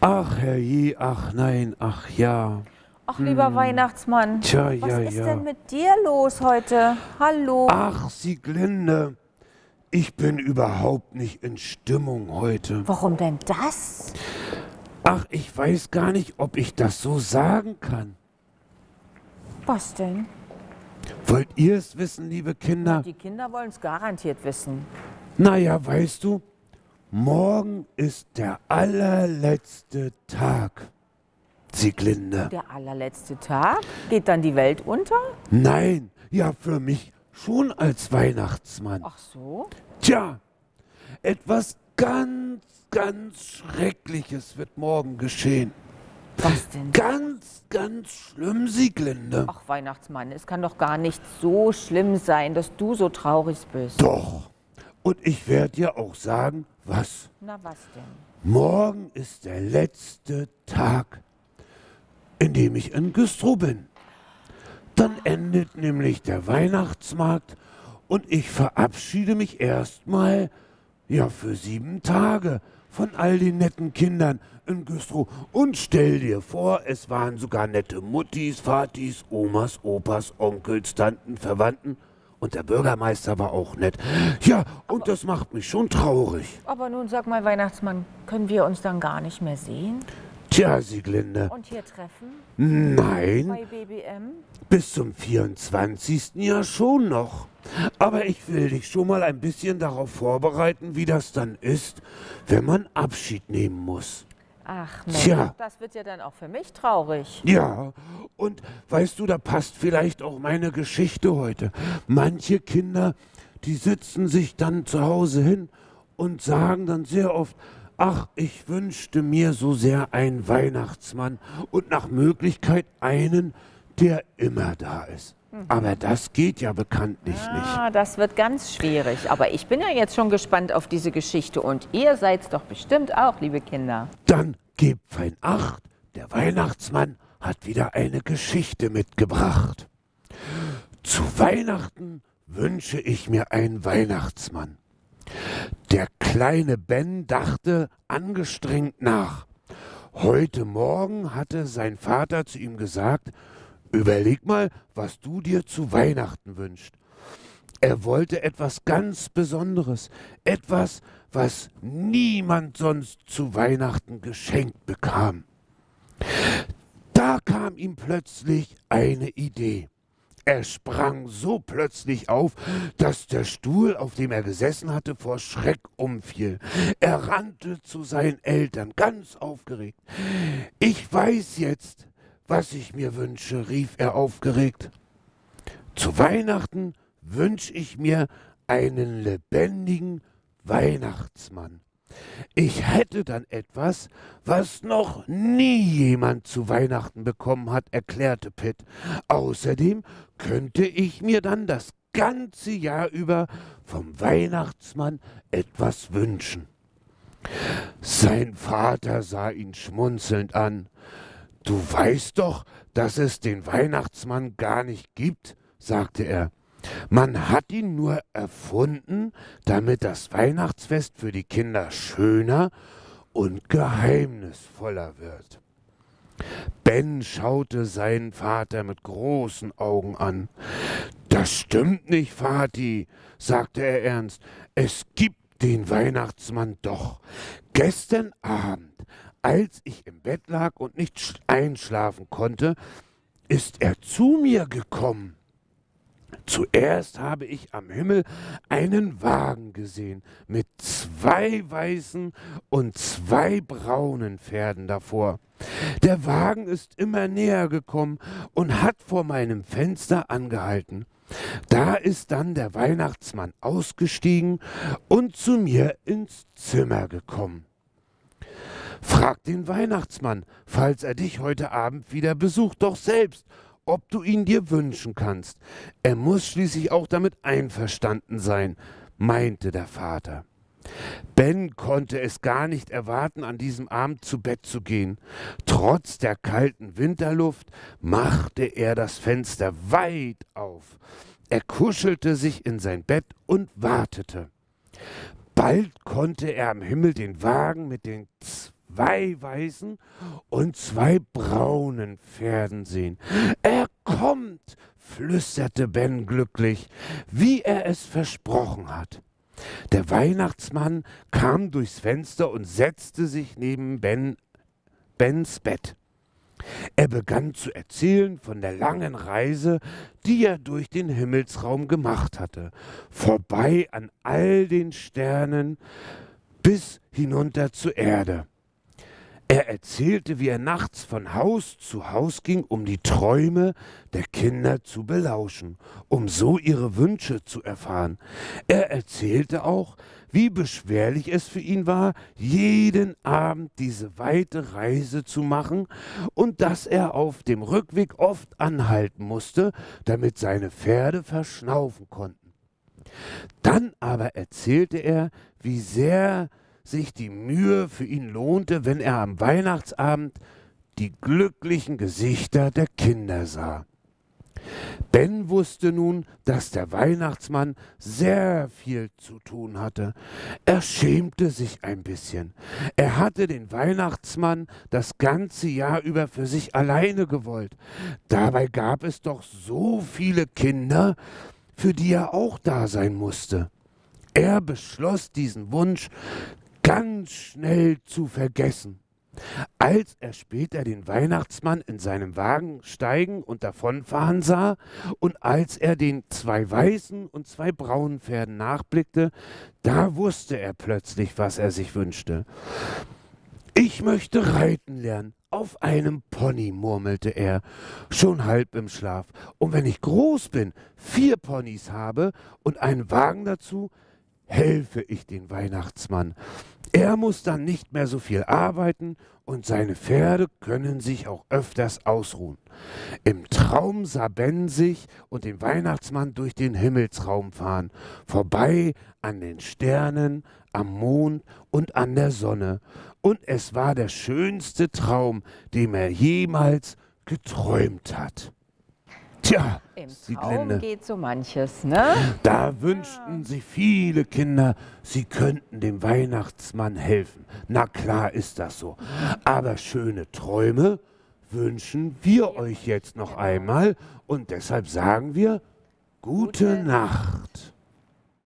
Ach herrje, ach nein, ach ja. Ach, lieber Weihnachtsmann, Tja, was ja, ist ja. denn mit dir los heute? Hallo. Ach, Sieglinde, ich bin überhaupt nicht in Stimmung heute. Warum denn das? Ach, ich weiß gar nicht, ob ich das so sagen kann. Was denn? Wollt ihr es wissen, liebe Kinder? Die Kinder wollen es garantiert wissen. Naja, weißt du, morgen ist der allerletzte Tag, Sieglinde. Der allerletzte Tag? Geht dann die Welt unter? Nein, ja, für mich schon als Weihnachtsmann. Ach so? Tja, etwas ganz, ganz Schreckliches wird morgen geschehen. Was denn? Ganz, ganz schlimm, Sieglinde. Ach, Weihnachtsmann, es kann doch gar nicht so schlimm sein, dass du so traurig bist. Doch. Und ich werde dir auch sagen, was. Na, was denn? Morgen ist der letzte Tag, in dem ich in Güstrow bin. Dann endet nämlich der Weihnachtsmarkt und ich verabschiede mich erstmal, ja, für 7 Tage von all den netten Kindern in Güstrow. Und stell dir vor, es waren sogar nette Muttis, Vatis, Omas, Opas, Onkels, Tanten, Verwandten. Und der Bürgermeister war auch nett. Ja, und das macht mich schon traurig. Aber nun sag mal, Weihnachtsmann, können wir uns dann gar nicht mehr sehen? Tja, Sieglinde, Und hier treffen? nein, Bei BBM? bis zum 24. ja schon noch. Aber ich will dich schon mal ein bisschen darauf vorbereiten, wie das dann ist, wenn man Abschied nehmen muss. Ach Mensch, Tja. das wird ja dann auch für mich traurig. Ja, und weißt du, da passt vielleicht auch meine Geschichte heute. Manche Kinder, die sitzen sich dann zu Hause hin und sagen dann sehr oft, ach, ich wünschte mir so sehr einen Weihnachtsmann und nach Möglichkeit einen, der immer da ist. Aber das geht ja bekanntlich nicht. Ah, das wird ganz schwierig. Aber ich bin ja jetzt schon gespannt auf diese Geschichte. Und ihr seid's doch bestimmt auch, liebe Kinder. Dann gebt fein Acht, der Weihnachtsmann hat wieder eine Geschichte mitgebracht. Zu Weihnachten wünsche ich mir einen Weihnachtsmann. Der kleine Ben dachte angestrengt nach. Heute Morgen hatte sein Vater zu ihm gesagt, überleg mal, was du dir zu Weihnachten wünschst. Er wollte etwas ganz Besonderes, etwas, was niemand sonst zu Weihnachten geschenkt bekam. Da kam ihm plötzlich eine Idee. Er sprang so plötzlich auf, dass der Stuhl, auf dem er gesessen hatte, vor Schreck umfiel. Er rannte zu seinen Eltern, ganz aufgeregt. Ich weiß jetzt, was ich mir wünsche, rief er aufgeregt. Zu Weihnachten wünsche ich mir einen lebendigen Weihnachtsmann. Ich hätte dann etwas, was noch nie jemand zu Weihnachten bekommen hat, erklärte Pitt. Außerdem könnte ich mir dann das ganze Jahr über vom Weihnachtsmann etwas wünschen. Sein Vater sah ihn schmunzelnd an. Du weißt doch, dass es den Weihnachtsmann gar nicht gibt, sagte er. Man hat ihn nur erfunden, damit das Weihnachtsfest für die Kinder schöner und geheimnisvoller wird. Ben schaute seinen Vater mit großen Augen an. Das stimmt nicht, Vati, sagte er ernst. Es gibt den Weihnachtsmann doch. Gestern Abend, als ich im Bett lag und nicht einschlafen konnte, ist er zu mir gekommen. Zuerst habe ich am Himmel einen Wagen gesehen mit 2 weißen und 2 braunen Pferden davor. Der Wagen ist immer näher gekommen und hat vor meinem Fenster angehalten. Da ist dann der Weihnachtsmann ausgestiegen und zu mir ins Zimmer gekommen. Frag den Weihnachtsmann, falls er dich heute Abend wieder besucht, doch selbst, ob du ihn dir wünschen kannst. Er muss schließlich auch damit einverstanden sein, meinte der Vater. Ben konnte es gar nicht erwarten, an diesem Abend zu Bett zu gehen. Trotz der kalten Winterluft machte er das Fenster weit auf. Er kuschelte sich in sein Bett und wartete. Bald konnte er am Himmel den Wagen mit den weißen und 2 braunen Pferden sehen. Er kommt, flüsterte Ben glücklich, wie er es versprochen hat. Der Weihnachtsmann kam durchs Fenster und setzte sich neben Bens Bett. Er begann zu erzählen von der langen Reise, die er durch den Himmelsraum gemacht hatte, vorbei an all den Sternen bis hinunter zur Erde. Er erzählte, wie er nachts von Haus zu Haus ging, um die Träume der Kinder zu belauschen, um so ihre Wünsche zu erfahren. Er erzählte auch, wie beschwerlich es für ihn war, jeden Abend diese weite Reise zu machen und dass er auf dem Rückweg oft anhalten musste, damit seine Pferde verschnaufen konnten. Dann aber erzählte er, wie sehr sich die Mühe für ihn lohnte, wenn er am Weihnachtsabend die glücklichen Gesichter der Kinder sah. Ben wusste nun, dass der Weihnachtsmann sehr viel zu tun hatte. Er schämte sich ein bisschen. Er hatte den Weihnachtsmann das ganze Jahr über für sich alleine gewollt. Dabei gab es doch so viele Kinder, für die er auch da sein musste. Er beschloss, diesen Wunsch ganz schnell zu vergessen. Als er später den Weihnachtsmann in seinem Wagen steigen und davonfahren sah und als er den 2 weißen und 2 braunen Pferden nachblickte, da wusste er plötzlich, was er sich wünschte. »Ich möchte reiten lernen, auf einem Pony«, murmelte er, schon halb im Schlaf. »Und wenn ich groß bin, 4 Ponys habe und einen Wagen dazu, helfe ich den Weihnachtsmann. Er muss dann nicht mehr so viel arbeiten und seine Pferde können sich auch öfters ausruhen.« Im Traum sah Ben sich und den Weihnachtsmann durch den Himmelsraum fahren, vorbei an den Sternen, am Mond und an der Sonne. Und es war der schönste Traum, dem er jemals geträumt hat. Tja, Im Sieglinde, Traum geht so manches, ne? da wünschten sich viele Kinder, sie könnten dem Weihnachtsmann helfen. Na klar ist das so. Aber schöne Träume wünschen wir euch jetzt noch einmal und deshalb sagen wir gute Nacht.